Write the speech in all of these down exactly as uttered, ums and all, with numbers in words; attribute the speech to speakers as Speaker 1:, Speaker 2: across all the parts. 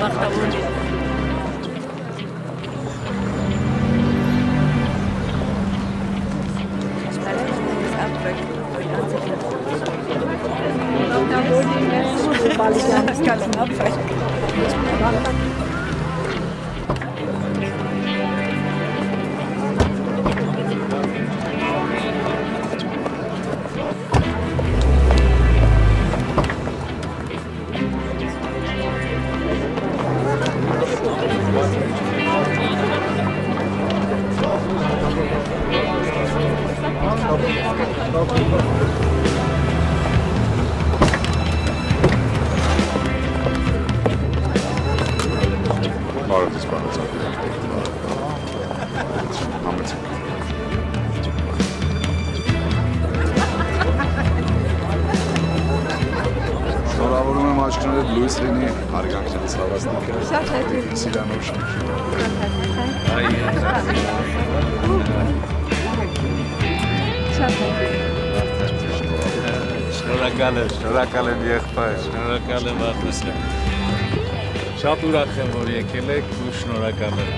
Speaker 1: Շնորհակալ եմ եղբայր, շնորհակալ եմ Վարդասյան։ Շատ ուրախ եմ, որ եկել եք ու շնորհակալ եմ։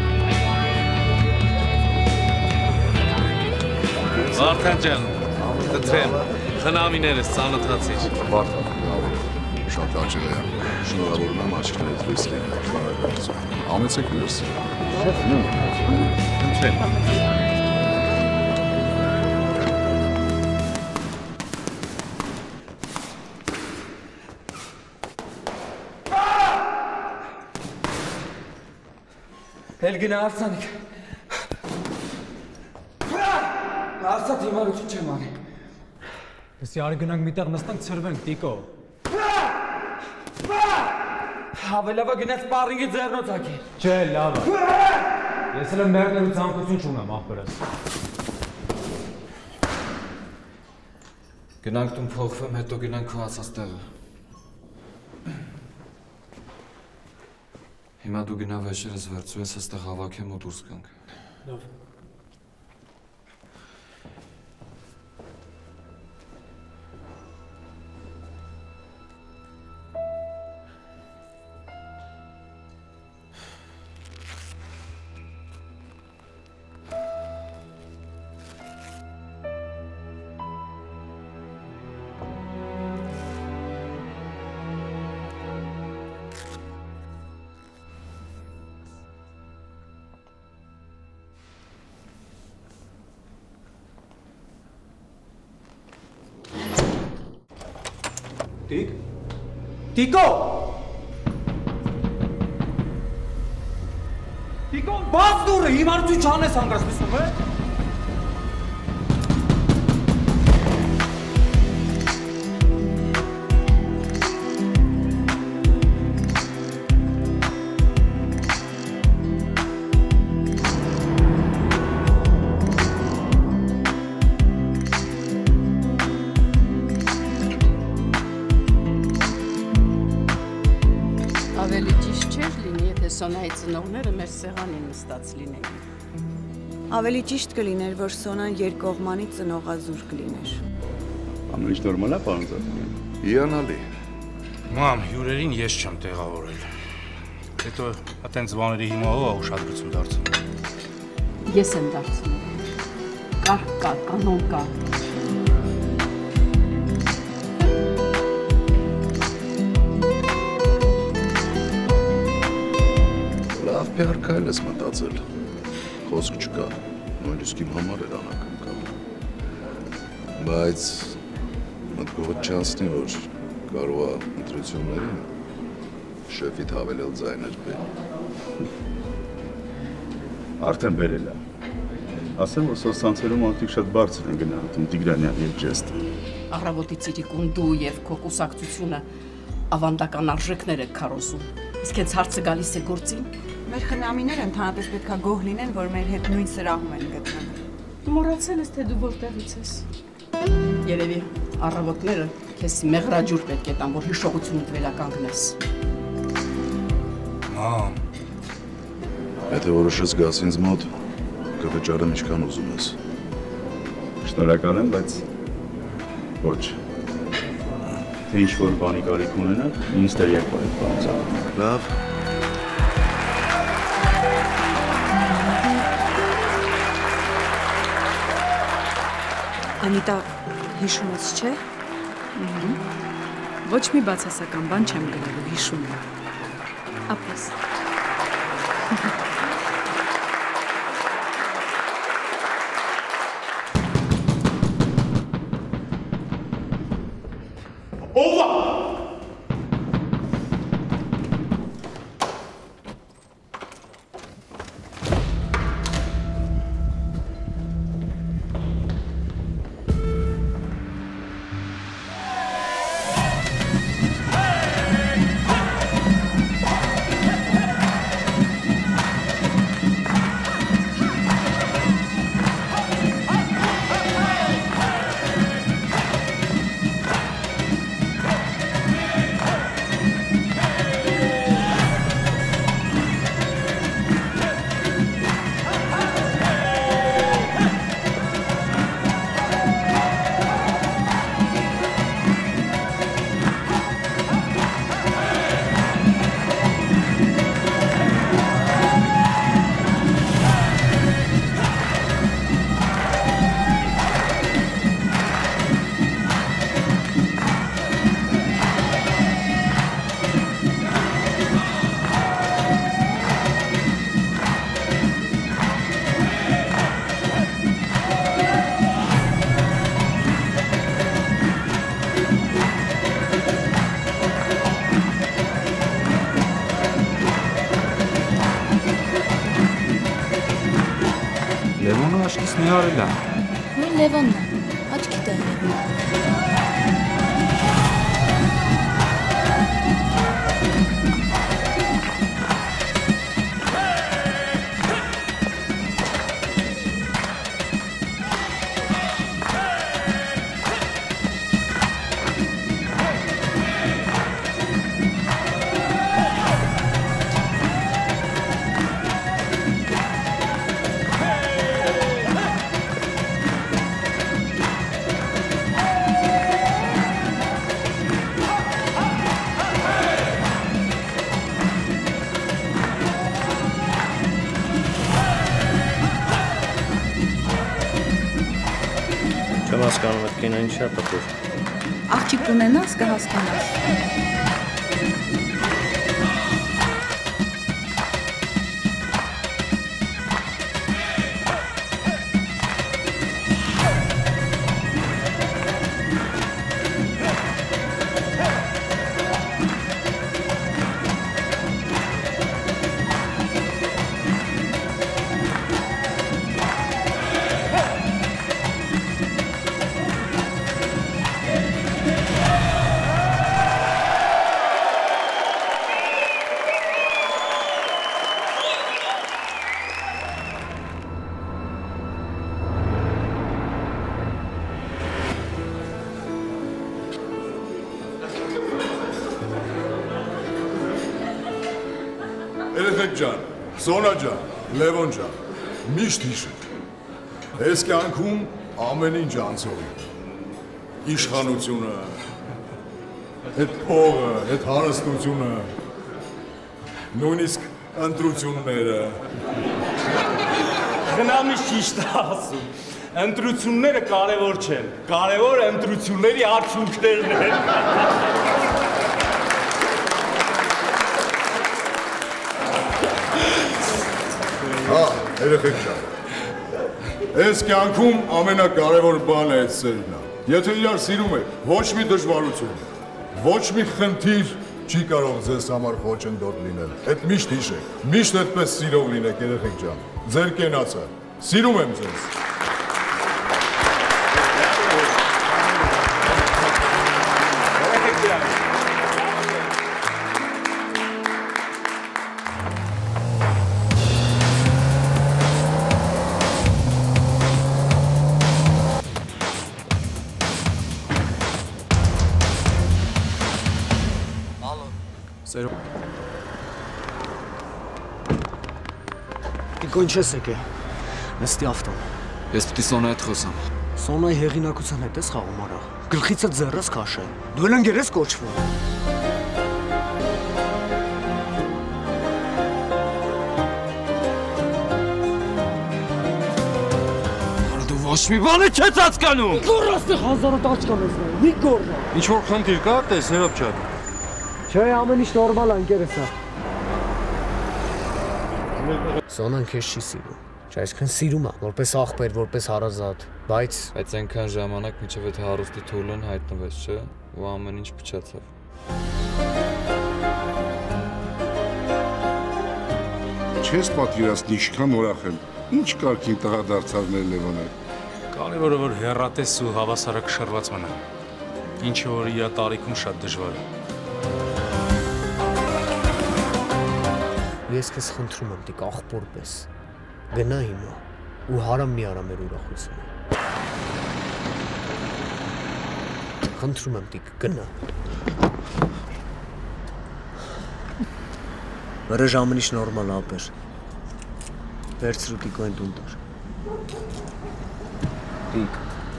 Speaker 1: Վարդան ջան, դրեմ, խնամիներս ծանոթացիր։
Speaker 2: Վարդան, շատ հաճելի է, շնորհավորում եմ աչքներիդ լույս լինել։ Ամեցեք ներս։
Speaker 1: Ընտրեմ։
Speaker 3: Elgin Arsanik. Arsat հիմարություն չեմ անի։
Speaker 4: Ես ярի գնանք միտեղ նստանք ծրվենք, տիկո։
Speaker 3: Հավելավը գնաց պարինգի ձեռնոցակի։
Speaker 4: Չէ, լավ է։ Ես էլ մերներու ցանկություն չունեմ, աղբերս։
Speaker 3: Գնանք տուն փոխվեմ, հետո գնանք քո ասած տեղը։ Հիմա դու գնա վեշերս վերցու ես այստեղ հավաքեմ ու դուրս գանք։ Լավ։
Speaker 4: Տիկ։ Տիկո։ Տիկո, բաց դուրը, հիմարություն չանես անգրած միսում, է։
Speaker 5: Սոնայի ծնողները մեր սեղանին նստած լինեին։
Speaker 6: Ավելի ճիշտ կլիներ, որ Սոնան երկկողմանի ծնողազուր կլիներ։
Speaker 2: Ամեն ինչ նորմալ է, պարոն Զարուհյան։ Հիանալի։
Speaker 7: Մամ, հյուրերին ես չեմ տեղավորել։ Հետո այտենց բաների հիմա ով է ուշադրություն դարձնում։
Speaker 5: Ես եմ դարձնում։ Կարգ կա, կանոն կա։
Speaker 2: Լավ փառքայլ ես մտածել, խոսք չկա, նույնիսկ իմ համար էր անակնկալ, բայց մտքովդ չանցնի, որ կարող է ընտրություններին շեֆիդ հավելել ձայներ բեր։
Speaker 8: Արդեն բերել է, ասեմ, որ սոցցանցերում անտիկ շատ բարձր են գնահատում Տիգրանյան և Ջեստը։
Speaker 5: Առավոտի ծիրիկուն դու և քո կուսակցությունը ավանդական արժեքներ եք քարոզում, իսկ հենց հարցը գալիս է գործին։
Speaker 6: Մեր խնամիները ընդհանրապես պետք է գոհ լինեն, որ մեր հետ նույն սրահում են գտնվում։
Speaker 5: Մոռացել ես, թե դու որտեղից ես։ Երևի առավոտները քեզ մեղրաջուր պետք է տան, որ հիշողությունդ վերականգնես։
Speaker 7: Մամ։
Speaker 2: Եթե որոշես գաս ինձ մոտ, կվճարեմ ինչքան ուզում ես։
Speaker 8: Շնորհակալ եմ, բայց ոչ։ Թե ինչ-որ բանի կարիք ունենաք, ինձ տեղյակ պարեք, պարոն Զարուհյան։
Speaker 2: Լավ։
Speaker 6: Անիտա, հիշում ես, չէ՞։
Speaker 5: Ոչ մի բացասական բան չեմ գրելու, հիշում եմ։ Ապրես։
Speaker 7: Ո՞վ է։
Speaker 3: Լևոնը աչքից նիհարել է։
Speaker 9: Նույն Լևոնն է, աչքի տեղը։
Speaker 1: Չեմ հասկանում, այդ կինը ինչ է պատուր։
Speaker 9: Աղջիկ ունենաս կհասկանաս։
Speaker 2: Երեխեք ջան, Սոնա ջան, Լևոն ջան, միշտ հիշեք, ես կյանքում ամեն ինչ անցողի, իշխանությունը, հետ փողը, հետ հարստությունը, նույնիսկ ընտրությունները։
Speaker 7: Խնամի ճիշտ է ասում, ընտրությունները կարևոր չեն, կարևոր ընտրությունների արդյունքներն են։
Speaker 2: Հա, երեխեք ջան, ես կյանքում ամենակարևոր բանը այդ սերն է։ Եթե իրար սիրում եք, ոչ մի դժվարություն, ոչ մի խնդիր չի կարող ձեզ համար խոչընդոտ լինել։ Այդ միշտ հիշեք, միշտ այդպես սիրով լինեք, երեխեք ջան, ձեր կենացը, սիրում եմ ձեզ։
Speaker 4: Դիկո ինչ ես եկե, նստի ավտոն։
Speaker 3: Ես պիտի Սոնայի հետ խոսամ։
Speaker 4: Սոնայի հեղինակության հետ ես խաղում արա, գլխիցը ձեռս քաշե, դու էլ ընկեր ես կոչվում։
Speaker 3: Ոչ մի բանը չես հասկանում։
Speaker 4: Գորստի հազարը տաճկան ես նա, մի գորնա։
Speaker 3: Ինչ որ խնդիր կա, տես Հերոպչատ։
Speaker 4: Չէ, ամեն ինչ նորմալ է, ընկերս է։ Սոնան քեզ չի սիրում։ Չէ, այսքան սիրում է, որպես աղբեր, որպես հարազատ, բայց
Speaker 3: Բայց այնքան ժամանակ մինչև այդ հարուստի թուլն հայտնվեց, չէ, ու ամեն ինչ փչացավ։
Speaker 2: Չես պատկերացնի ինչքան ուրախ եմ։ Ինչ կարգին տղա դարձավ մեր Լևոնը։
Speaker 7: Կարևորը որ հեռատես ու հավասարակշռված մնա։ Ինչը որ իր տարիքում շատ դժվար է։
Speaker 4: ես քեզ խնդրում եմ, տիկ աղբոր պես։ Գնա հիմա ու հարամ մի արա մեր ուրախությունը։ Խնդրում եմ, տիկ, գնա։ Վրեժ ամեն ինչ նորմալ ապեր։ Վերցրու տիկո են տուն տար։ Տիկ։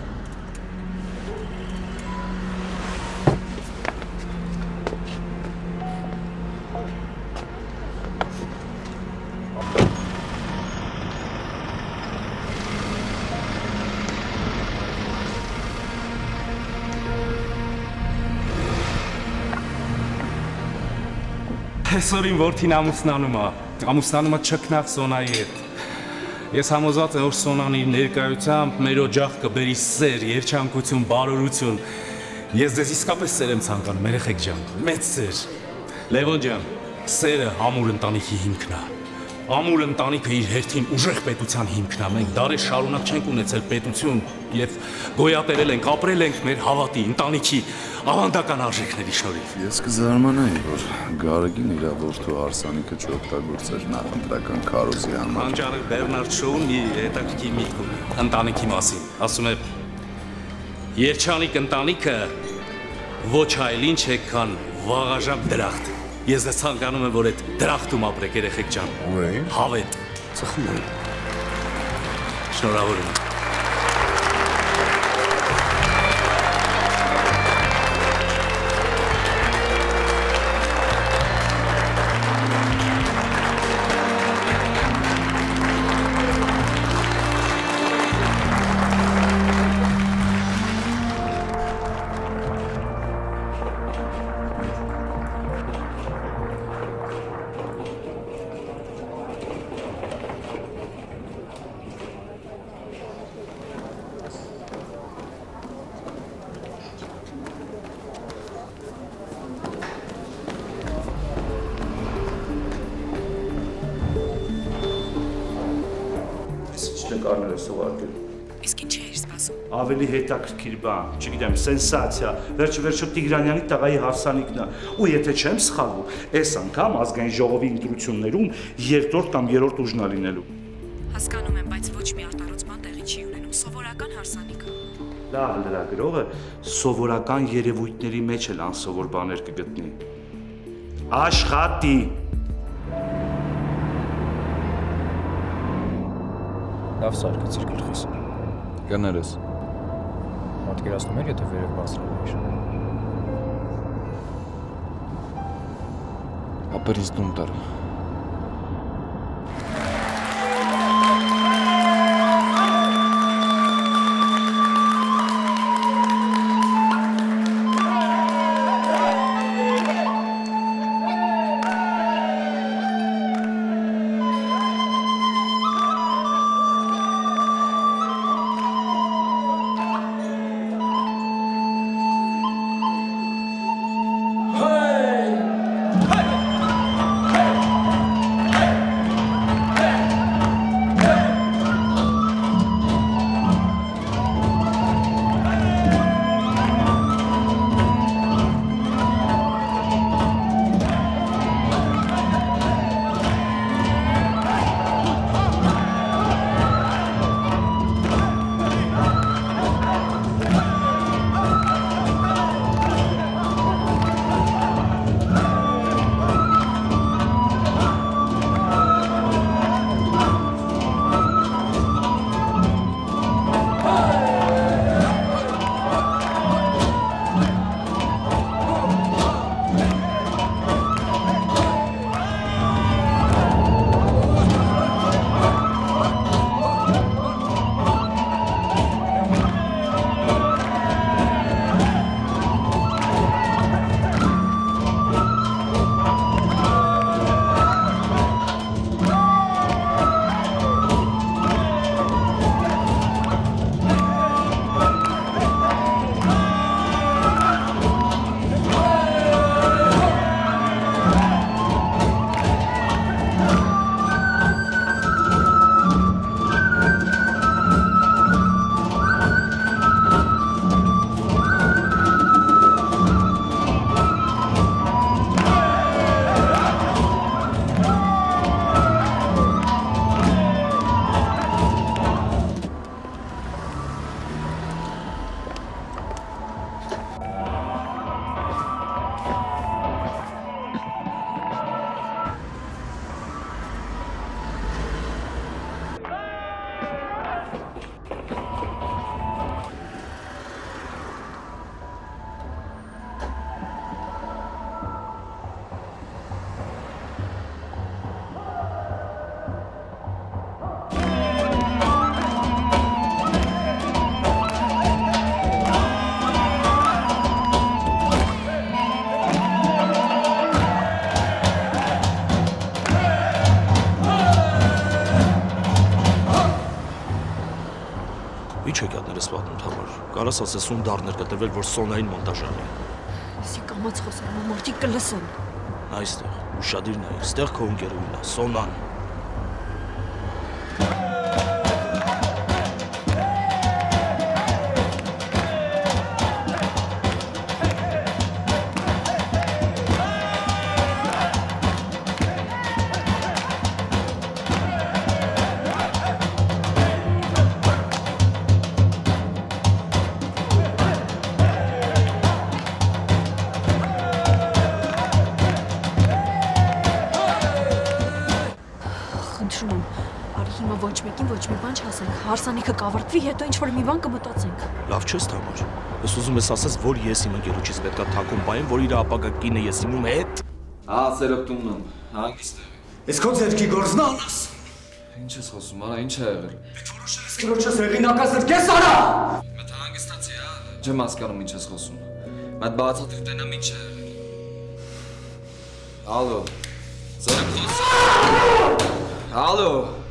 Speaker 7: Այսօրին որդին ամուսնանում է, ամուսնանում է չքնաղ Սոնայի հետ։ Ես համոզված եմ, որ Սոնան իր ներկայությամբ մեր օջախ կբերի սեր, երջանկություն, բարօրություն։ Ես ձեզ իսկապես սեր եմ ցանկանում, երեխեք ջան, մեծ սեր։ Լևոն ջան, սերը ամուր ընտանիքի հիմքն է։ Ամուր ընտանիքը իր հերթին ուժեղ պետության հիմքն է։ Մենք դարեր շարունակ չենք ունեցել պետություն եւ գոյատերել ենք, ապրել ենք մեր հավատի, ընտանիքի ավանդական արժեքների շնորհիվ։
Speaker 8: Ես կզարմանայի, որ Գարեգին իր որդու հարսանիքը չօգտագործեր նախընտրական քարոզի համար։
Speaker 7: Անջարը Բերնարդ Շոուն մի հետաքրքիր միտք ունի ընտանիքի մասին։ Ասում է. Երջանիկ ընտանիքը ոչ այլ ինչ է, քան վաղաժամ դրախտ։ Ես ձեզ ցանկանում եմ, որ այդ դրախտում ապրեք, երեխեք ջան։
Speaker 2: Ուրե՞։
Speaker 7: Հավետ։
Speaker 4: Ծխում եմ։
Speaker 7: Շնորհավոր եմ։
Speaker 6: Իսկ ինչ էիր սպասում։
Speaker 10: Ավելի հետաքրքիր բան, չգիտեմ, սենսացիա, վերջ-վերջո Տիգրանյանի տղայի հարսանիքն է, ու եթե չեմ սխալվում, այս անգամ ազգային ժողովի ընտրություններում երկրորդ կամ երրորդ ուժն է լինելու։
Speaker 6: Հասկանում եմ, բայց ոչ մի արտարոց բան տեղի չի ունենում, սովորական հարսանիք է։
Speaker 10: Լավ, լրագրողը սովորական երևույթների մեջ էլ անսովոր բաներ կգտնի։ Աշխատի։
Speaker 11: Լավ սարկեցիր գլխիս։
Speaker 3: Կներես։
Speaker 11: Պատկերացնում էր, եթե վերև բացրել էիր։
Speaker 3: Ապերից դում տարա։
Speaker 12: կարաս ասես ում դառներ կտրվել, որ Սոնային մոնտաժ արի։
Speaker 13: Իսկ կամաց խոսում, մարդիկ կլսեն։
Speaker 12: Այստեղ, ուշադիր նայ, այստեղ քո ընկերուհին է, Սոնան։
Speaker 13: Հարսանիքը կավարտվի, հետո ինչ-որ մի բան կմտածենք։
Speaker 12: Լավ չես թամար։ Ես ուզում ես ասես, որ ես իմ ընկերոջից պետքա թակում պայեմ, որ իր ապագա կինը ես իմում հետ։
Speaker 3: Հա, սերոպտումն հանգիստ է։
Speaker 4: Ես քո ձերքի գործն անաս։
Speaker 3: Ինչ ես խոսում, արա, ինչ է եղել։
Speaker 4: Որոշես քրոջս հեղինակած կես արա։
Speaker 3: Մտ հանգստացի, հա։ Չեմ հասկանում ինչ ես խոսում։ Մտ բացատրի տենամ ինչ է եղել։ Ալո։ Սերոպտում։ Ալո։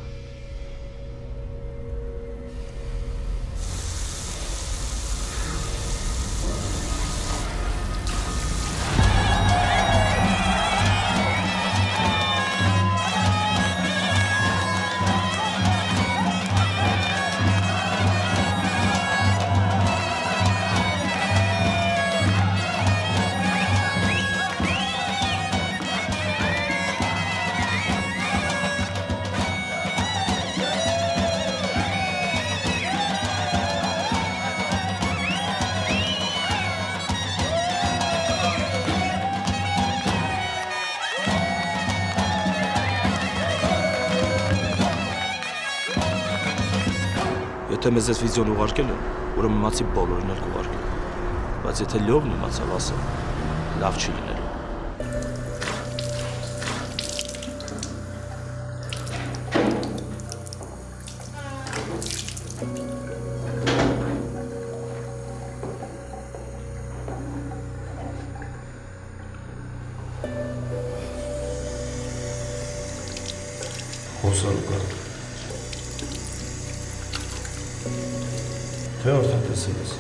Speaker 12: Եթե մեզ այս վիդեոն ուղարկել են, ուրեմն իմացի բոլորին էլ կուղարկել։ Բայց եթե լյովն իմացավ ասել, լավ չի լինելու։
Speaker 14: Խոսալու կա։ Թե արդեն տեսել ես։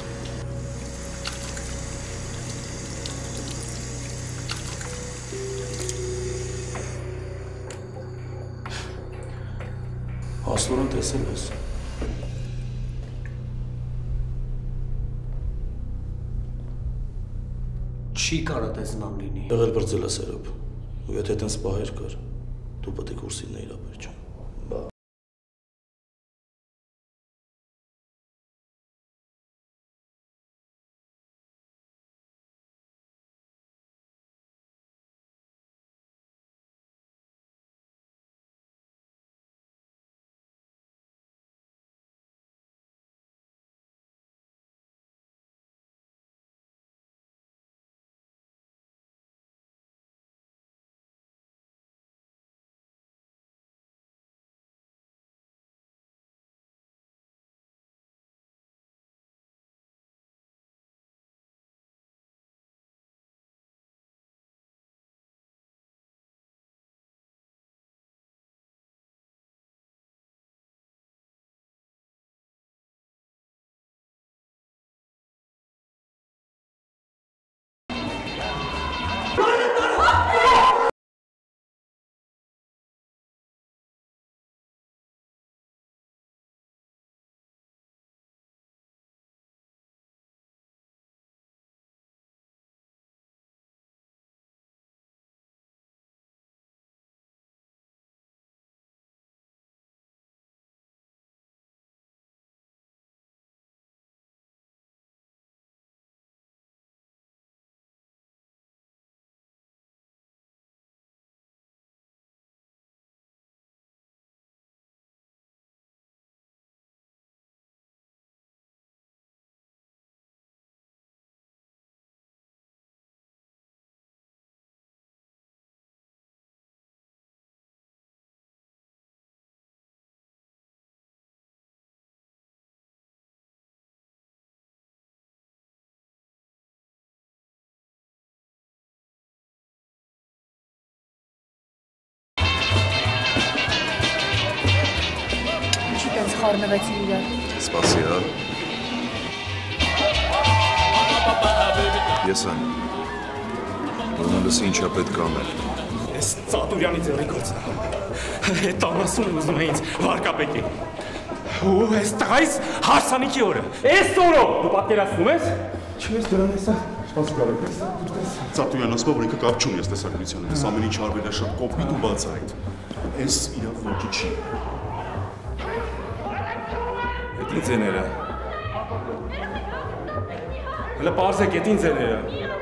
Speaker 12: Աստորեն տեսել ես։
Speaker 4: Չի կարա տեսնամ լինի։
Speaker 12: Եղել բրձել է սերոպ, ու եթե տենց պահեր կար, դու պետք է կուրսին նեիր ապերջում։ Բա։
Speaker 13: Խառնվեցին իրար։
Speaker 8: Սպասի, հա։
Speaker 14: Ես այն։ Որոնց լսի ինչա պետք անել։
Speaker 7: Ես Ծատուրյանի ձեռի գործն եմ։ Այդ տանասուն ուզում է ինձ վարկապետի։ Ու այս տղայից հարսանիքի օրը։ Այս օրը դու պատկերացնում ես։ Չես դրան էսա։ Շանս գալու ես։
Speaker 8: Ծատուրյան ասում որ ինքը կապ չունի այս տեսակցության հետ։ Այս ամեն ինչ արվել է շատ կոպիտ ու բացահայտ։ Այս իրավ ոչի չի։
Speaker 7: Այդ ինձ էները։ Հələ պարզեք այդ ինձ էները։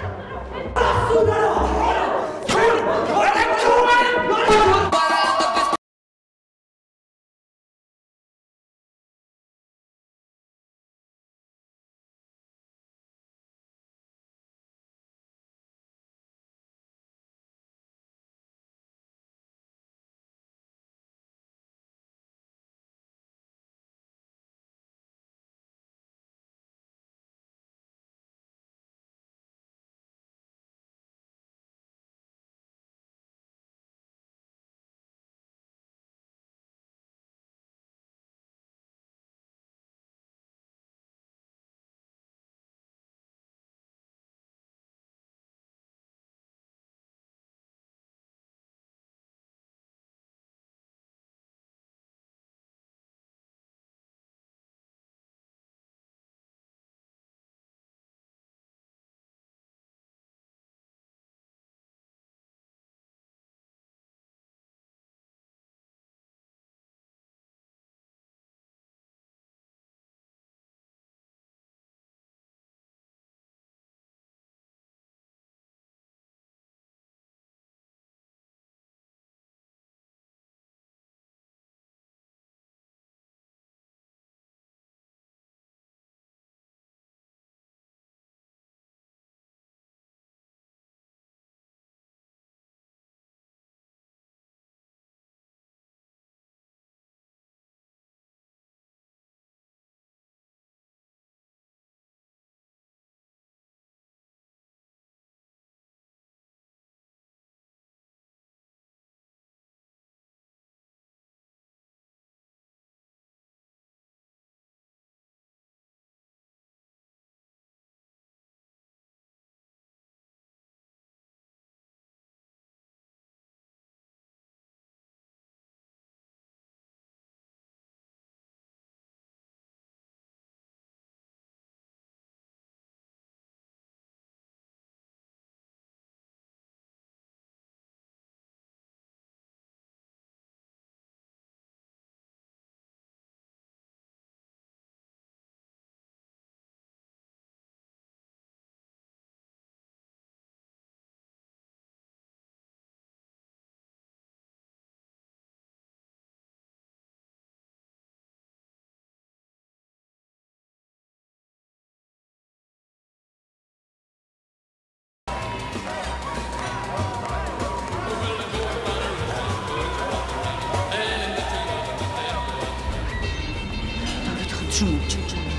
Speaker 6: Խնդրում եմ, ջան ջան։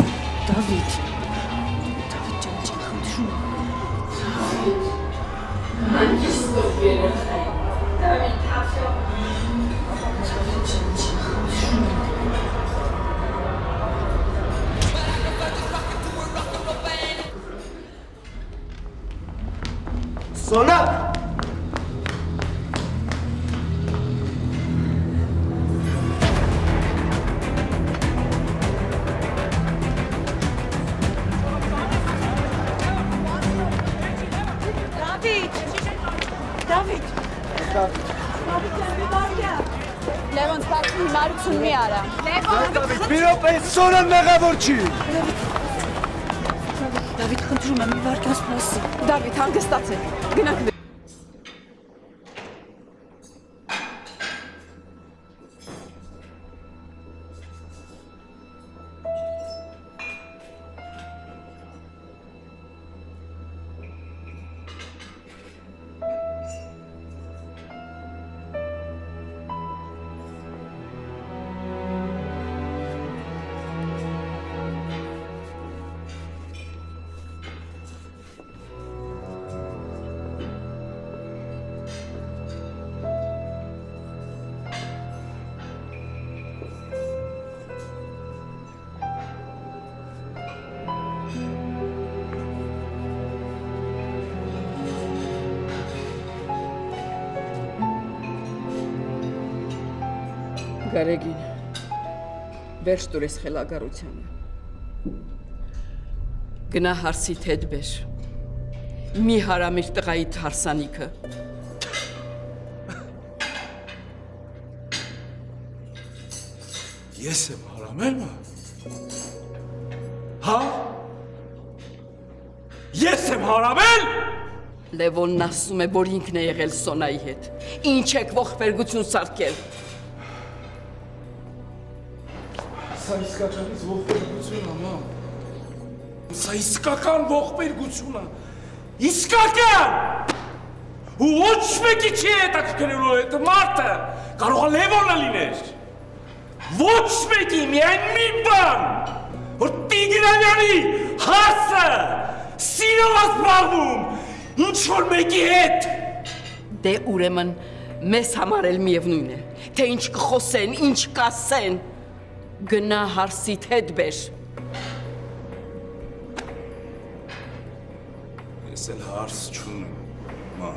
Speaker 6: Դավիթ։ Դավիթ ջան ջան, խնդրում եմ։ Մանկիստով երեխա։ Դավիթ հաշո։ Դավիթ ջան ջան, խնդրում եմ։
Speaker 4: Սոնա։
Speaker 6: Լևոն, սպասում հիմարություն մի արա։
Speaker 4: Դավիթ, մի րոպե, Սոնան մեղավոր չի։
Speaker 6: Դավիթ, խնդրում եմ, մի վարկյան սպասի։
Speaker 5: Դավիթ, հանգստացեք, գնանք վեր։ Գարեգին, վերջ տուր ես խելագարությանը։ Գնա հարսիդ հետ բեր, մի հարամիր տղայիդ հարսանիքը։
Speaker 7: Ես եմ հարամել մա։ Հա? Ես եմ հարամել։
Speaker 5: Լևոնն ասում է, որ ինքն է եղել Սոնայի հետ։ Ինչ եք ողբերգություն սարքել։
Speaker 7: Սա իսկականից ողբերգություն է, մամ։ Սա իսկական ողբերգություն է։ Իսկական։ Ու ոչ մեկի չի հետաքրքրելու այդ մարդը։ Կարող է Լևոնը լիներ։ Ոչ մեկի, միայն մի բան, որ Տիգրանյանի հարսը սիրով ասպրաղվում, ինչ-որ մեկի հետ։
Speaker 5: Դե ուրեմն մեզ համար էլ միևնույն է, թե ինչ կխոսեն, ինչ կասեն, գնա հարսիդ հետ բեր։
Speaker 7: Ես էլ հարս չունեմ, մա։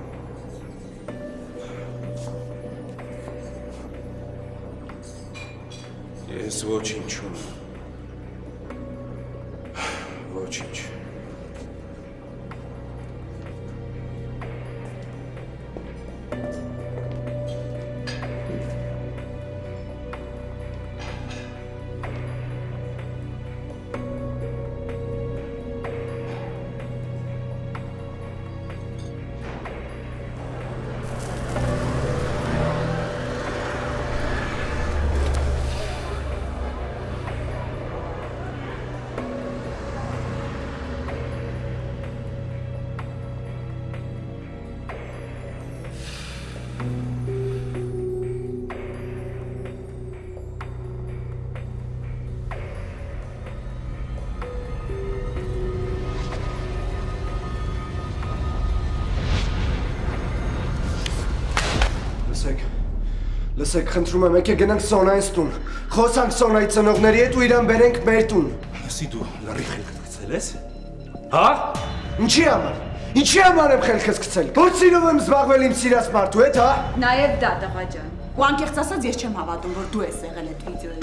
Speaker 7: Ես ոչինչ չունեմ։ Ոչինչ։
Speaker 4: Լսեք, խնդրում եմ, եկեք գնանք Սոնայից տուն, խոսանք Սոնայի ծնողների հետ ու իրան բերենք մեր տուն։
Speaker 7: Ասի դու լրի խելքդ գցել ես, հա?
Speaker 4: Ինչի համար, ինչի համար եմ խելքս գցել, որ սիրով եմ զբաղվել իմ սիրած մարդու հետ, հա?
Speaker 6: Նաև դա տղա ջան, ու անկեղծ ասած ես չեմ հավատում, որ դու ես եղել այդ վիդեոյում։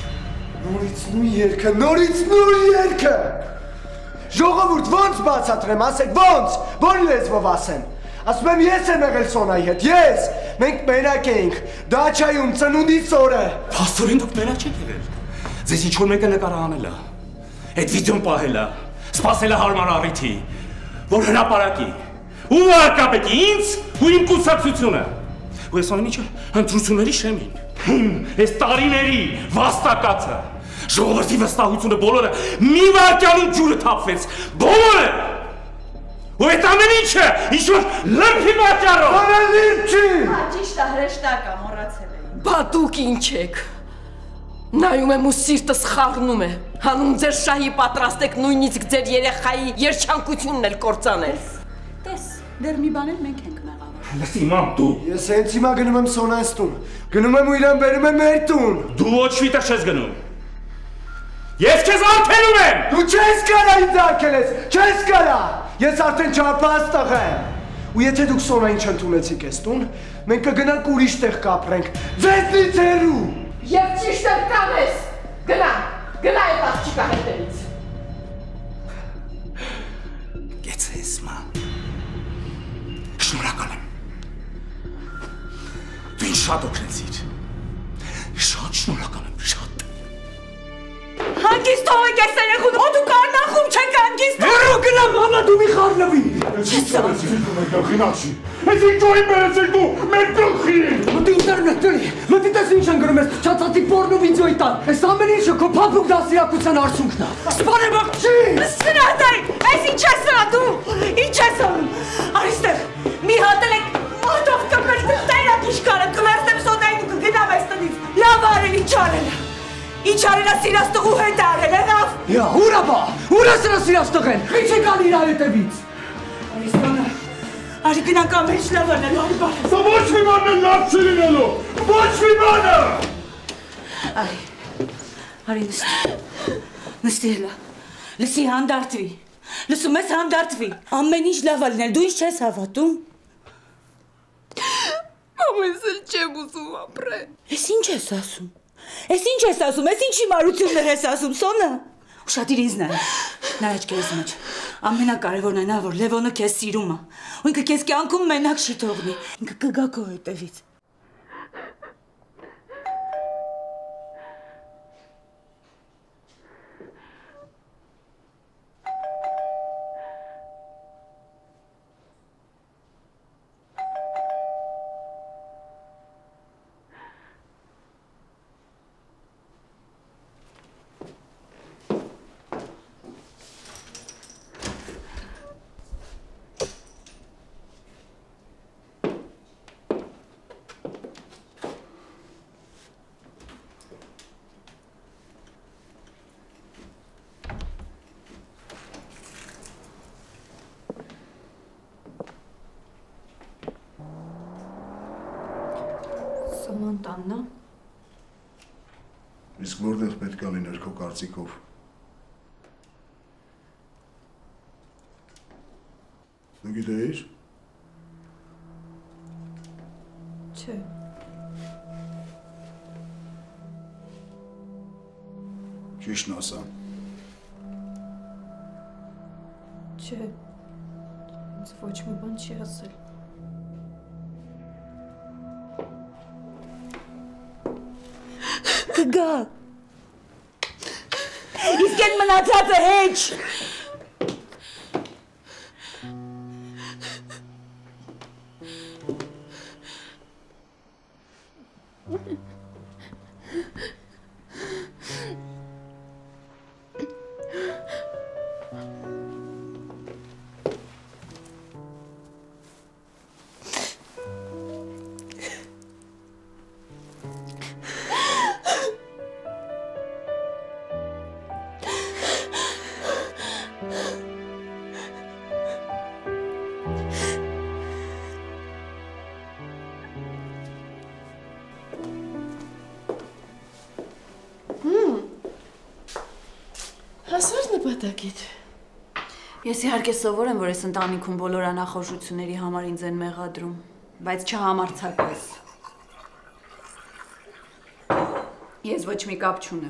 Speaker 4: Նորից նույն երգը, նորից նույն երգը։ Ժողովուրդ, ոնց բացատրեմ, ասեք, ոնց, որ լեզվով ասեմ։ Ասում եմ, ես եմ եղել Սոնայի հետ, ես, մենք մենակ էինք, դաչայում, ծնունդից օրը։
Speaker 7: Փաստորեն դուք մենակ չեք եղել, ձեզ ինչ-որ մեկը նկարահանել է, այդ վիդեոն պահել է, սպասել է հարմար առիթի, որ հրապարակի, ու արկապետի ինձ ու իմ կուսակցությունը, ու ես ամեն ինչը ընտրությունների շեմին, այս տարիների վաստակացը, ժողովրդի վստահությունը բոլորը մի վայրկյանում ջուրը թափվեց, բոլորը։ Ու այդ ամեն ինչը, ինչ-որ լրբի պատճառով։
Speaker 4: Անալիվ չի։
Speaker 6: Հա, ճիշտ է, հրեշտակա, մոռացել եմ։
Speaker 5: Բա դուք ինչ եք։ Նայում եմ ու սիրտս խառնում է, հանում ձեր շահի պատրաստ եք նույնիսկ ձեր երեխայի երջանկությունն էլ կործանել։
Speaker 6: Տես, դեռ մի բան էլ մենք ենք մեղավոր։
Speaker 7: Լսի, մամ, դու։
Speaker 4: Ես հենց հիմա գնում եմ Սոնայից տուն, գնում եմ ու իրան բերում եմ մեր տուն։
Speaker 7: Դու ոչ միտեղ չես գնում։ Ես քեզ արգելում եմ։
Speaker 4: Դու չես կարա ինձ արգելես, չես կարա։ Ես արդեն չարպահած տղա եմ։ Ու եթե դուք Սոնային չընդունեցիք ես տուն, մենք կգնանք ուրիշ տեղ կապրենք, ձեզնից հեռու։
Speaker 5: Եվ ճիշտ եմ կանես, գնա, գնա այդ աղջիկա հետևից։
Speaker 7: Գեցես, մամ, շնորհակալ եմ, դու ինձ շատ օգնեցիր, շատ շնորհակալ եմ, շատ։
Speaker 6: Հանգիստ թողեք այս երեխուն, օ դու կարնախում չեք հանգիստ։
Speaker 4: Հեռու գնա, մամա, դու մի խառնվի։
Speaker 2: Ես գլխինացի, ես ինչու եմ բերեցել դու մեր գլխին։
Speaker 4: Մտի ինտերնետների, մտի տես ինչ են գրում ես փչացածի պորնո վիդեոյի տան։ Այս ամեն ինչը քո փափուկ դասիրակության արդյունքն է։ Սպանեմ աղջի։
Speaker 6: Սրատայ, այս ինչ ես սրա դու, ինչ ես անում։ Արիստեղ, մի հատ էլ եք մոտով կմեր տերակ ինչ կարեմ, կմերստեմ սոտային ու կգնամ այս տնից։ Լավ արել, ինչ արել։ Ինչ արել է սիրած տղու հետ արել, եղավ։
Speaker 4: Յա, ուրա բա, ուրա սրա սիրած տղեն, խիչ է կան իր հետևից։
Speaker 6: Արիստանը, արի գնանք ամեն ինչ լավ անելու, արի բան։
Speaker 2: Սա ոչ մի բան էլ լավ չի լինելու, ոչ մի բանը։
Speaker 6: Արի, արի նստի, նստի հելա, լսի հանդարտվի, լսում ես հանդարտվի, ամեն ինչ լավ է լինել, դու ինչ չես հավատում։
Speaker 5: Համես էլ չեմ ուզում ապրել։
Speaker 6: Էս ինչ ես ասում։ Էս ինչ ես ասում, էս ինչի մարություններ ես ասում, Սոնա։ Ուշադիր ինձ նայ։ Նայ աչքերս մեջ։ Ամենակարևորն այն է, որ Լևոնը քեզ սիրում է։ Ու ինքը քեզ կյանքում մենակ չի թողնի։ Ինքը կգա քո հետևից։
Speaker 13: Սոնան տանն է։
Speaker 2: Իսկ որտեղ պետք է լիներ քո կարծիքով։ Դու գիտեիր։
Speaker 13: Չէ։
Speaker 2: Ճիշտն ասա։
Speaker 13: Չէ։ Ինձ ոչ մի բան չի ասել։
Speaker 6: Կգա։ Իսկ այն մնացածը հեչ։
Speaker 5: Հասար նպատակիդ։
Speaker 15: Ես իհարկե սովոր եմ, որ ես ընտանիքում բոլոր անախորժությունների համար ինձ են մեղադրում, բայց չհամարձակվես։ Ես ոչ մի կապ չունեմ։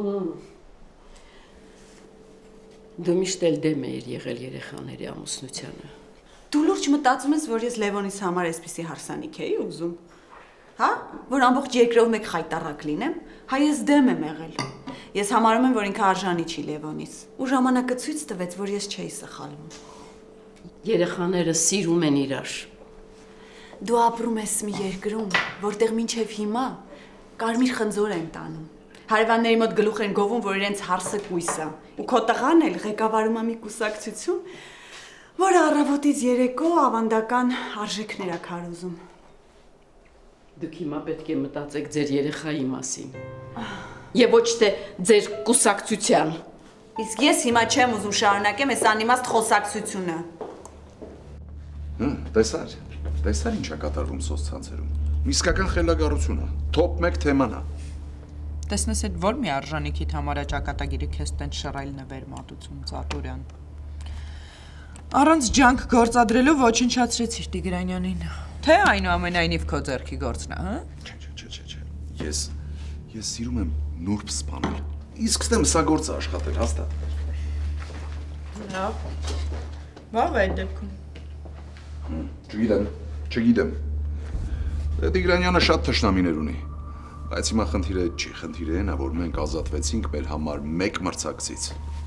Speaker 5: Դու միշտ էլ դեմ էիր եղել երեխաների ամուսնությանը։
Speaker 15: Դու լուրջ մտածում ես, որ ես Լևոնիս համար այսպիսի հարսանիք էի ուզում։ Հա, որ ամբողջ երկրով մեկ խայտառակ լինեմ, հա ես դեմ եմ եղել։ Ես համարում եմ, որ ինքը արժանի չի Լևոնից։ Ու ժամանակը ցույց տվեց, որ ես չէի սխալվում։
Speaker 5: Երեխաները սիրում են իրար։
Speaker 15: Դու ապրում ես մի երկրում, որտեղ մինչև հիմա կարմիր խնձոր են տանում։ Հարևանների մոտ գլուխ են գովում, որ իրենց հարսը կույս է։ Ու քո տղան էլ ղեկավարում է մի կուսակցություն, որը առավոտից երեկո ավանդական արժեքներ է քարոզում։
Speaker 5: Դուք հիմա պետք է մտածեք ձեր երեխայի մասին։ Եվ ոչ թե ձեր կուսակցության։
Speaker 15: Իսկ ես հիմա չեմ ուզում շարունակեմ այս անիմաստ խոսակցությունը։
Speaker 14: Հմ, տեսար, տեսար ինչ է կատարվում սոցցանցերում։ Իսկական խելագարություն է, թոփ մեկ թեման է։
Speaker 16: Տեսնես այդ որ մի արժանիքիդ համար է ճակատագիրը քեզ տենց շռայլ նվեր մատուցում Ծատուրյան։ Առանց ջանք գործադրելու ոչնչացրեցիր Տիգրանյանին։ Թե այնուամենայնիվ քո ձեռքի գործն է, հա?
Speaker 14: Չէ, չէ, չէ, չէ։ Ես ես սիրում եմ նուրբ սպանել։ Իսկ ստեմ սա գործը աշխատել, հաստատ։
Speaker 16: Լավ։ Բավ այդ դեպքում։
Speaker 14: Չգիտեմ, չգիտեմ։ Տիգրանյանը շատ թշնամիներ ունի, բայց հիմա խնդիրը չի, խնդիրը այն է, որ մենք ազատվեցինք մեր համար մեկ մրցակցից։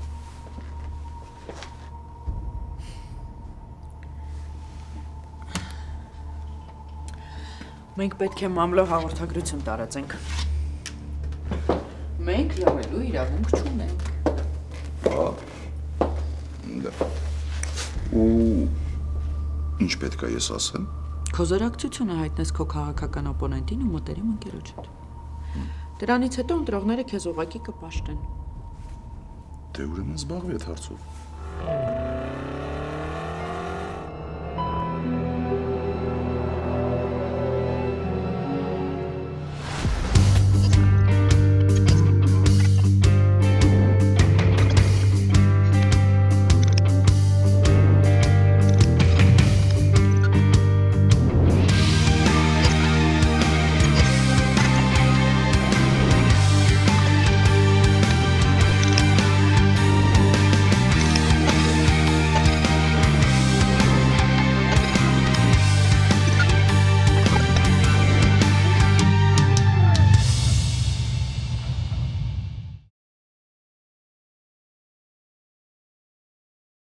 Speaker 16: Մենք պետք է մամլո հաղորդագրություն տարածենք։ Մենք լավելու իրավունք չունենք։
Speaker 14: Ահա։ Դա։ Ու ինչ պետք է ես ասեմ։
Speaker 16: Քո զորակցությունը հայտնես քո քաղաքական օպոնենտին ու մտերիմ ընկերոջդ։ Դրանից հետո ընտրողները քեզ ուղղակի կպաշտեն։
Speaker 14: Դե ուրեմն զբաղվի այդ հարցով։